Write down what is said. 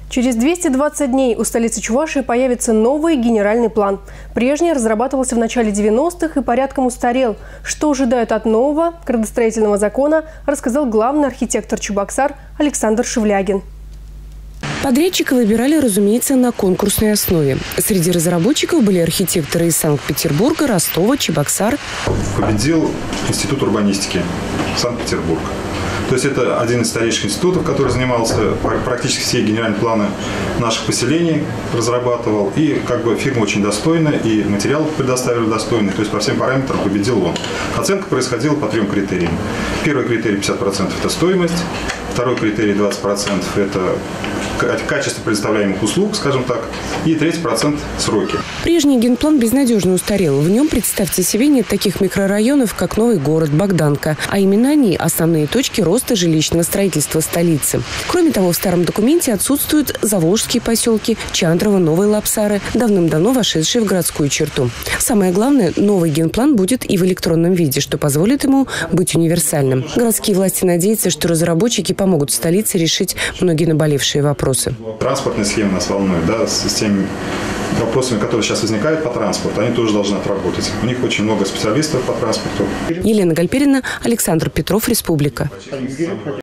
Через 220 дней у столицы Чувашии появится новый генеральный план. Прежний разрабатывался в начале 90-х и порядком устарел. Что ожидают от нового градостроительного закона, рассказал главный архитектор Чебоксар Александр Шевлягин. Подрядчика выбирали, разумеется, на конкурсной основе. Среди разработчиков были архитекторы из Санкт-Петербурга, Ростова, Чебоксар. Победил Институт урбанистики Санкт-Петербург. То есть это один из старейших институтов, который занимался практически все генеральные планы наших поселений, разрабатывал. И фирма очень достойная, и материал предоставили достойный. То есть по всем параметрам победил он. Оценка происходила по 3 критериям. Первый критерий 50% – это стоимость. Второй критерий 20% – это качество предоставляемых услуг, скажем так. И 30% – сроки. Прежний генплан безнадежно устарел. В нем, представьте себе, нет таких микрорайонов, как Новый город, Богданка. А именно они – основные точки роста жилищного строительства столицы. Кроме того, в старом документе отсутствуют заволжские поселки, Чандрово, Новые Лапсары, давным-давно вошедшие в городскую черту. Самое главное, новый генплан будет и в электронном виде, что позволит ему быть универсальным. Городские власти надеются, что разработчики помогут столице решить многие наболевшие вопросы. Транспортные схемы нас волнуют, с теми вопросами, которые сейчас возникают по транспорту, они тоже должны отработать. У них очень много специалистов по транспорту. Елена Гальперина, Александр Петров, Республика.